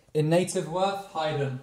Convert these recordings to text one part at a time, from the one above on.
In native worth, Hayden.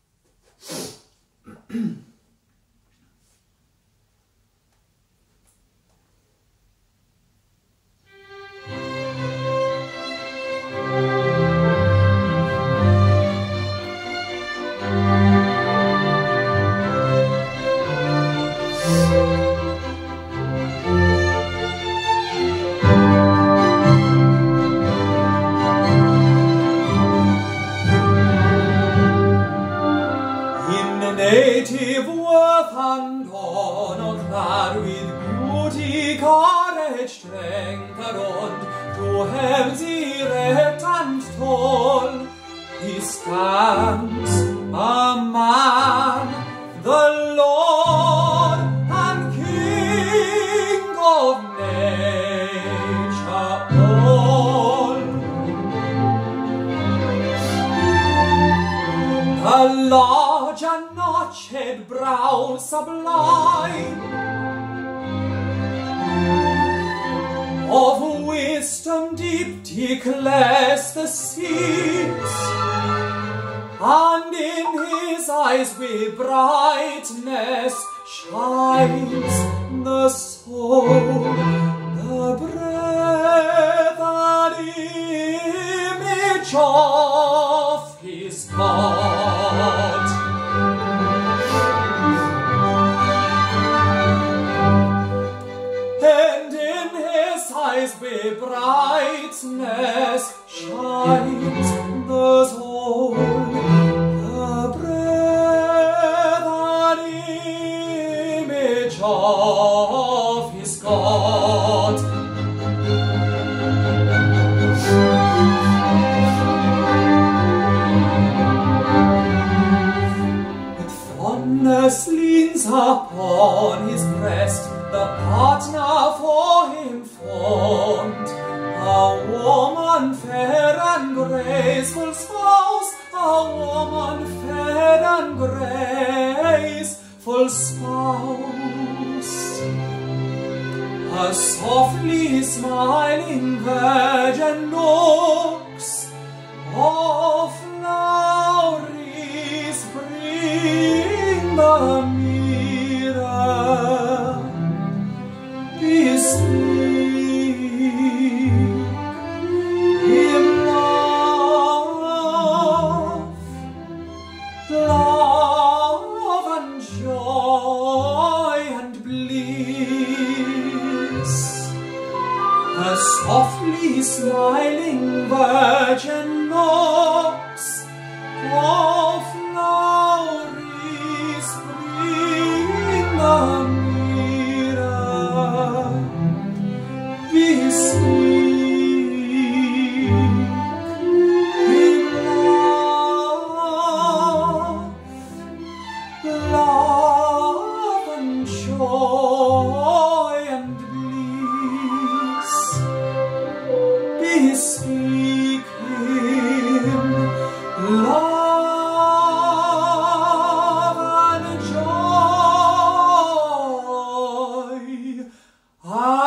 Native worth and honor, clad with beauty, courage, strength, adorned, to heaven's erect and tall, he stands a man, the Lord and King of nature all. The large and notched brow sublime, of wisdom deep declares the seas, and in his eyes with brightness shines the soul, the breath and image of his God. And in his eyes with brightness shines the soul, the breath and image of his God. With fondness leans upon his breast the partner for him formed, a woman fair and graceful spouse, a woman fair and graceful spouse, a softly smiling virgin looks of flowery spring the mirror. Bespeak him love, love and joy and bliss, a softly smiling virgin looks of flowery spring the bespeak him love, love and joy and bliss. Bespeak him love and joy